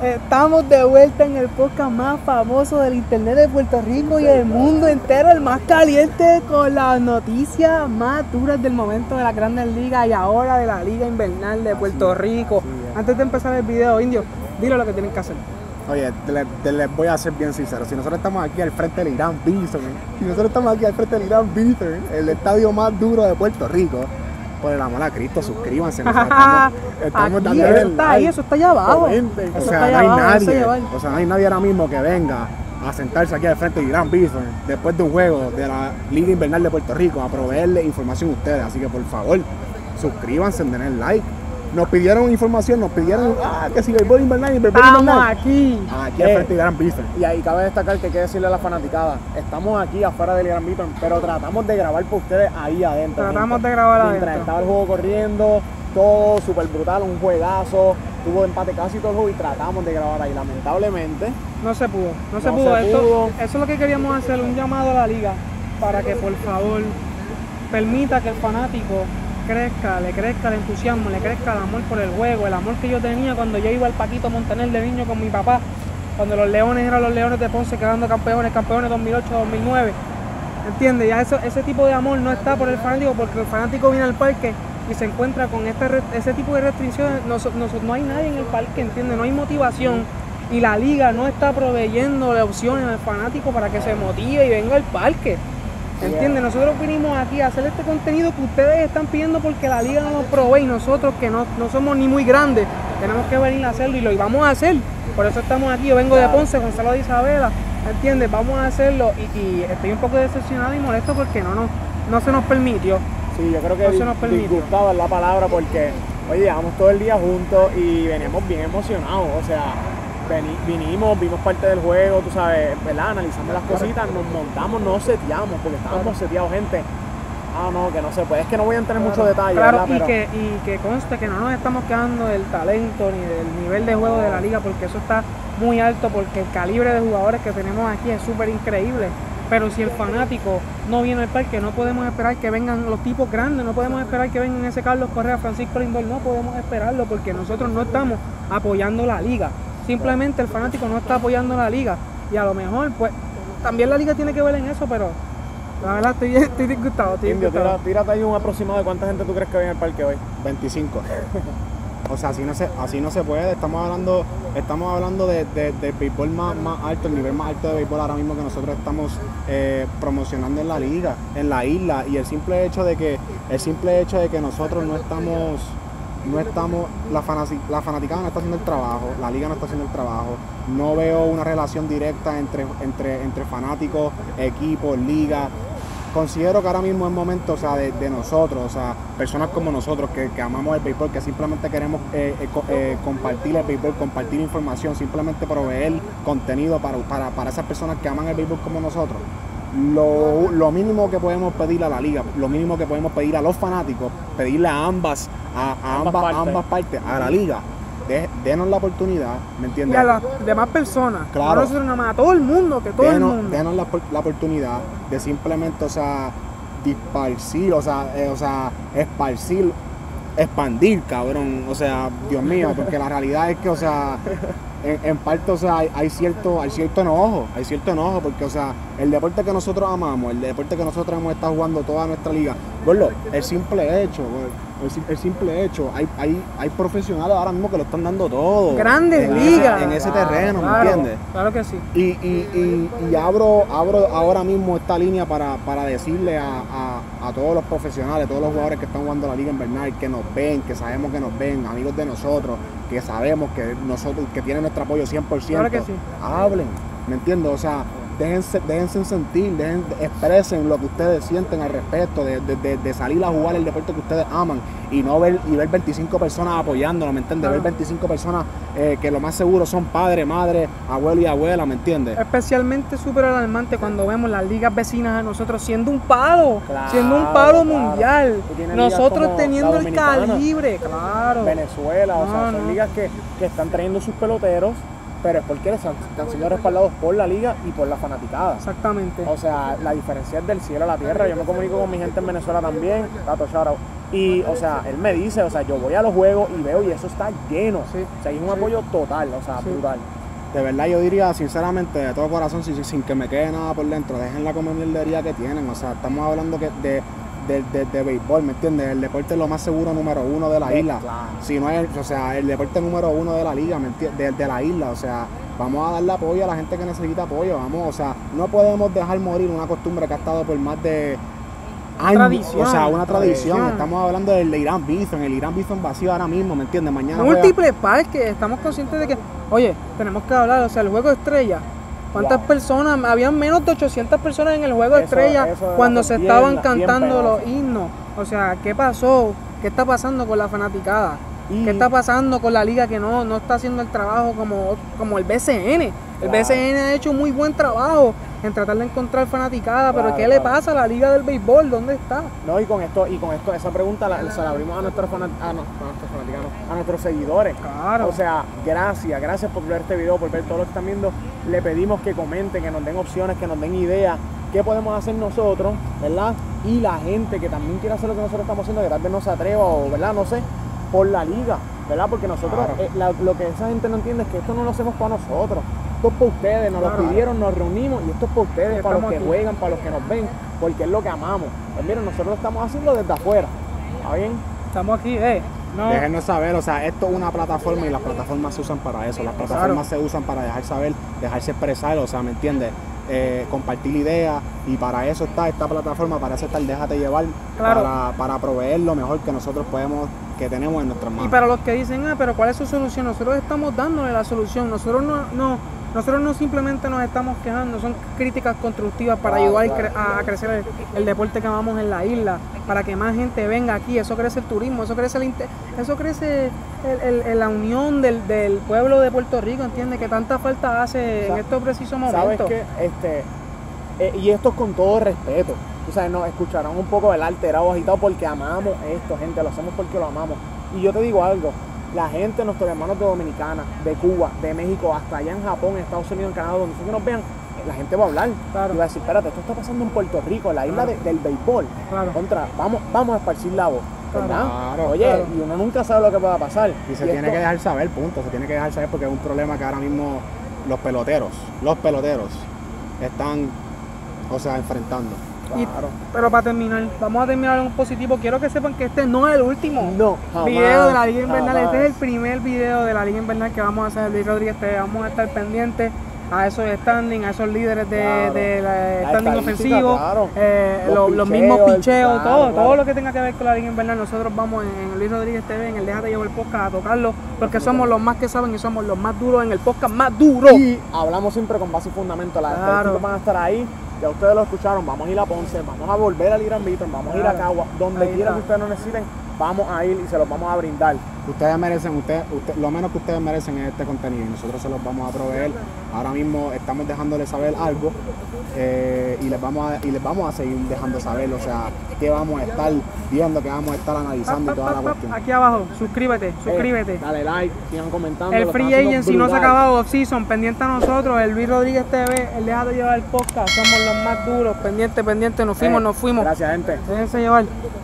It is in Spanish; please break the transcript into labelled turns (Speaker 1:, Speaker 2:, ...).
Speaker 1: Estamos de vuelta en el podcast más famoso del internet de Puerto Rico y el mundo entero, el más caliente, con las noticias más duras del momento de las Grandes Ligas y ahora de la Liga Invernal de Puerto Rico. Antes de empezar el video, Indio, dile lo que tienen que hacer.
Speaker 2: Oye, les voy a ser bien sincero. Si nosotros estamos aquí al frente del Irán Bithorn, el estadio más duro de Puerto Rico, por el amor a Cristo, suscríbanse. Estamos
Speaker 1: aquí, eso está ahí, eso está allá abajo.
Speaker 2: Comenten. O sea, no hay nadie. O sea, no hay nadie ahora mismo que venga a sentarse aquí al frente del Irán Bithorn después de un juego de la Liga Invernal de Puerto Rico a proveerle información a ustedes. Así que por favor, suscríbanse, denle like. Nos pidieron información, nos pidieron que si béisbol invernal y béisbol invernal.
Speaker 1: Aquí
Speaker 2: al frente del Gran Bithorn.
Speaker 3: Y ahí cabe destacar que hay que decirle a la fanaticada, estamos aquí afuera del Gran Bithorn, pero tratamos de grabar por ustedes ahí adentro.
Speaker 1: Tratamos de grabar adentro.
Speaker 3: Mientras estaba el juego corriendo, todo súper brutal, un juegazo, tuvo empate casi todo el juego y tratamos de grabar ahí. Lamentablemente
Speaker 1: no se pudo. Eso es lo que queríamos hacer, un llamado a la liga para que por favor permita que el fanático le crezca el entusiasmo, le crezca el amor por el juego, el amor que yo tenía cuando yo iba al Paquito Montaner de niño con mi papá, cuando los Leones eran los Leones de Ponce quedando campeones 2008-2009, ¿entiendes? Ya ese tipo de amor no está por el fanático, porque el fanático viene al parque y se encuentra con ese tipo de restricciones. No hay nadie en el parque, ¿entiendes? No hay motivación y la liga no está proveyendo opciones al fanático para que se motive y venga al parque. ¿Entiendes? Nosotros vinimos aquí a hacer este contenido que ustedes están pidiendo porque la liga no nos provee y nosotros que no somos ni muy grandes tenemos que venir a hacerlo y lo vamos a hacer. Por eso estamos aquí. Yo vengo de Ponce, Gonzalo de Isabela, ¿entiendes? Vamos a hacerlo y estoy un poco decepcionado y molesto porque no se nos permitió.
Speaker 3: Sí, yo creo que disgustado es la palabra porque, oye, llevamos todo el día juntos y veníamos bien emocionados, o sea, vimos parte del juego, tú sabes, ¿verdad? Analizando las cositas, nos montamos, nos seteamos, porque estábamos seteados, gente. No, que no se puede, es que no voy a entrar en muchos detalles.
Speaker 1: Claro,
Speaker 3: ¿verdad?
Speaker 1: y que conste que no nos estamos quedando del talento ni del nivel de juego de la liga, porque eso está muy alto, porque el calibre de jugadores que tenemos aquí es súper increíble. Pero si el fanático no viene al parque, no podemos esperar que vengan los tipos grandes, no podemos esperar que vengan ese Carlos Correa, Francisco Lindor, no podemos esperarlo porque nosotros no estamos apoyando la liga. Simplemente el fanático no está apoyando la liga y a lo mejor pues también la liga tiene que ver en eso, pero la verdad estoy disgustado.
Speaker 3: Indio, tírate ahí un aproximado de cuánta gente tú crees que viene al parque hoy.
Speaker 2: 25. O sea, así no se puede. Estamos hablando de béisbol más alto, el nivel más alto de béisbol ahora mismo que nosotros estamos promocionando en la liga, en la isla, y el simple hecho de que nosotros no estamos, la fanaticada no está haciendo el trabajo, la liga no está haciendo el trabajo. No veo una relación directa entre fanáticos, equipos, liga. Considero que ahora mismo es momento, o sea, de nosotros, o sea, personas como nosotros que amamos el béisbol, que simplemente queremos compartir el béisbol, compartir información, simplemente proveer contenido para esas personas que aman el béisbol como nosotros. Lo mínimo que podemos pedir a la liga, lo mínimo que podemos pedir a los fanáticos, pedirle a ambas partes, a la liga, denos la oportunidad, ¿me entiendes?
Speaker 1: Y a las demás personas,
Speaker 2: claro,
Speaker 1: a nosotros nada más, a todo el mundo,
Speaker 2: denos la oportunidad de simplemente, o sea, expandir, cabrón, o sea, Dios mío, porque la realidad es que, o sea, en parte, o sea, hay cierto enojo, porque, o sea, el deporte que nosotros amamos, el deporte que nosotros hemos estado jugando toda nuestra liga, bueno, el simple hecho, hay profesionales ahora mismo que lo están dando todo.
Speaker 1: Grandes ligas.
Speaker 2: En ese terreno, ¿me entiendes?
Speaker 1: Claro que sí.
Speaker 2: Y abro ahora mismo esta línea para decirle a todos los profesionales, todos los jugadores que están jugando la Liga Invernal, que nos ven, que sabemos que nos ven, amigos de nosotros, que sabemos que tienen nuestro apoyo 100%.
Speaker 1: Claro que sí.
Speaker 2: Hablen, ¿me entiendes? O sea, déjense sentir, expresen lo que ustedes sienten al respecto de salir a jugar el deporte que ustedes aman y ver 25 personas apoyándolo, ¿me entiendes?
Speaker 1: Claro.
Speaker 2: Ver 25 personas que lo más seguro son padre, madre, abuelo y abuela, ¿me entiendes?
Speaker 1: Especialmente súper alarmante cuando vemos las ligas vecinas a nosotros siendo un palo, mundial, nosotros teniendo el calibre, claro.
Speaker 3: Venezuela, o sea, son ligas que están trayendo sus peloteros, pero es porque han sido respaldados por la liga y por la fanaticada.
Speaker 1: Exactamente.
Speaker 3: O sea, la diferencia es del cielo a la tierra. Yo me comunico con mi gente en Venezuela también, Tato Chara, Y, o sea, él me dice, o sea, yo voy a los juegos y veo y eso está lleno.
Speaker 1: Sí.
Speaker 3: O sea, hay un apoyo total, o sea, brutal.
Speaker 2: De verdad yo diría sinceramente, de todo corazón, sin que me quede nada por dentro, dejen la comodidad que tienen. O sea, estamos hablando que de béisbol, ¿me entiendes? El deporte es lo más seguro número 1 de la isla.
Speaker 3: Claro.
Speaker 2: Si no es, o sea, el deporte número 1 de la liga, ¿me entiendes? De la isla, o sea, vamos a darle apoyo a la gente que necesita apoyo, vamos, o sea, no podemos dejar morir una costumbre que ha estado por más de años,
Speaker 1: Tradición.
Speaker 2: o sea, una tradición.
Speaker 1: Tradición.
Speaker 2: Estamos hablando del Irán Bithorn, el Irán Bithorn vacío ahora mismo, ¿me entiendes? Mañana
Speaker 1: Múltiples parques, estamos conscientes de que, oye, tenemos que hablar, o sea, el juego de estrella. ¿Cuántas
Speaker 3: Wow.
Speaker 1: personas? Habían menos de 800 personas en el juego de
Speaker 3: Eso-
Speaker 1: estrella
Speaker 3: eso era
Speaker 1: cuando se
Speaker 3: bien-
Speaker 1: estaban
Speaker 3: bien
Speaker 1: cantando
Speaker 3: penoso.
Speaker 1: los himnos. O sea, ¿qué pasó? ¿Qué está pasando con la fanaticada?
Speaker 3: Y-
Speaker 1: ¿Qué está pasando con la liga que no está haciendo el trabajo como el BCN? El
Speaker 3: Claro.
Speaker 1: BCN ha hecho muy buen trabajo en tratar de encontrar fanaticada, pero
Speaker 3: Claro,
Speaker 1: ¿qué le
Speaker 3: claro.
Speaker 1: pasa a la liga del béisbol? ¿Dónde está?
Speaker 3: No, y con esto, esa pregunta se la abrimos a nuestros fanáticos, a nuestros seguidores.
Speaker 1: Claro.
Speaker 3: O sea, gracias por ver este video, por ver todo lo que están viendo. Le pedimos que comenten, que nos den opciones, que nos den ideas, qué podemos hacer nosotros, ¿verdad? Y la gente que también quiere hacer lo que nosotros estamos haciendo, que tal vez no se atreva o, ¿verdad? No sé, por la liga, ¿verdad? Porque nosotros,
Speaker 2: Claro.
Speaker 3: lo que esa gente no entiende es que esto no lo hacemos para nosotros. Esto es para ustedes, nos
Speaker 1: Claro.
Speaker 3: lo pidieron, nos reunimos y esto es para ustedes,
Speaker 1: Sí,
Speaker 3: para los
Speaker 1: estamos
Speaker 3: que
Speaker 1: aquí.
Speaker 3: juegan, para los que nos ven, porque es lo que amamos. Pues miren, nosotros lo estamos haciendo desde afuera, ¿está bien?
Speaker 1: Estamos aquí, no.
Speaker 2: Déjenos saber, o sea, esto es una plataforma y las plataformas se usan para eso. Las plataformas se usan para dejar saber, dejarse expresar, o sea, ¿me entiendes? Compartir ideas y para eso está esta plataforma, para eso está el Déjate Llevar,
Speaker 1: Claro.
Speaker 2: para proveer lo mejor que nosotros que tenemos en nuestras manos.
Speaker 1: Y para los que dicen, pero ¿cuál es su solución? Nosotros estamos dándole la solución. Nosotros no simplemente nos estamos quejando, son críticas constructivas para
Speaker 3: Claro,
Speaker 1: ayudar
Speaker 3: claro.
Speaker 1: a crecer el deporte que amamos en la isla, para que más gente venga aquí. Eso crece el turismo, eso crece la unión del pueblo de Puerto Rico, ¿entiendes? Que tanta falta hace en estos precisos
Speaker 3: ¿Sabes
Speaker 1: momentos.
Speaker 3: qué? Y esto es con todo respeto. O sea, nos escucharán un poco del alterado, agitado, porque amamos esto, gente, lo hacemos porque lo amamos. Y yo te digo algo, la gente, nuestros hermanos de Dominicana, de Cuba, de México, hasta allá en Japón, en Estados Unidos, en Canadá, donde sea que nos vean, la gente va a hablar.
Speaker 1: Claro.
Speaker 3: Y va a decir, espérate, esto está pasando en Puerto Rico, en la isla del béisbol.
Speaker 1: Claro.
Speaker 3: Vamos a esparcir la voz, ¿verdad?
Speaker 2: Claro,
Speaker 3: Oye,
Speaker 1: claro.
Speaker 3: y uno nunca sabe lo que pueda pasar.
Speaker 2: Y se tiene que dejar saber, punto, se tiene que dejar saber porque es un problema que ahora mismo los peloteros están, o sea, enfrentando.
Speaker 1: Y-
Speaker 3: Claro.
Speaker 1: pero para terminar, vamos a terminar en un positivo. Quiero que sepan que este no es el último
Speaker 3: No, jamás,
Speaker 1: video de la Liga Invernal.
Speaker 3: jamás.
Speaker 1: Este es el primer video de la Liga Invernal que vamos a hacer Luis Rodríguez TV. Vamos a estar pendientes a esos standing, a esos líderes
Speaker 3: Claro.
Speaker 1: de
Speaker 3: La
Speaker 1: standing
Speaker 3: estadística,
Speaker 1: ofensivo,
Speaker 3: claro.
Speaker 1: los
Speaker 3: Los
Speaker 1: mismos
Speaker 3: picheos,
Speaker 1: picheos,
Speaker 3: claro, claro.
Speaker 1: todo lo que tenga que ver con la Liga Invernal. Nosotros vamos en Luis Rodríguez TV, en el Déjate Llevar Podcast, a tocarlo, porque somos los más que saben y somos los más duros en el podcast más duro.
Speaker 3: Y hablamos siempre con base y fundamento. Las
Speaker 1: Claro.
Speaker 3: estadísticas van a estar ahí. Ya ustedes lo escucharon. Vamos a ir a Ponce, vamos a volver al Irán Bithorn, vamos a ir a
Speaker 1: Claro.
Speaker 3: Cagua. Donde
Speaker 1: Ahí
Speaker 3: quiera
Speaker 1: está.
Speaker 3: que ustedes nos necesiten, vamos a ir y se los vamos a brindar.
Speaker 2: Ustedes merecen, lo menos que ustedes merecen es este contenido y nosotros se los vamos a proveer. Ahora mismo estamos dejándoles saber algo y les vamos a seguir dejando saber, o sea, qué vamos a estar viendo, qué vamos a estar analizando y toda la cuestión.
Speaker 1: Aquí abajo, suscríbete.
Speaker 3: Dale like, sigan comentando.
Speaker 1: El
Speaker 3: lo
Speaker 1: Free
Speaker 3: están haciendo
Speaker 1: Agency no se ha
Speaker 3: brutal.
Speaker 1: acabado off-season, pendiente a nosotros, el Luis Rodríguez TV, el Déjate Llevar el Podcast, somos los más duros, pendiente, nos fuimos.
Speaker 3: Gracias, gente.
Speaker 1: Déjense llevar.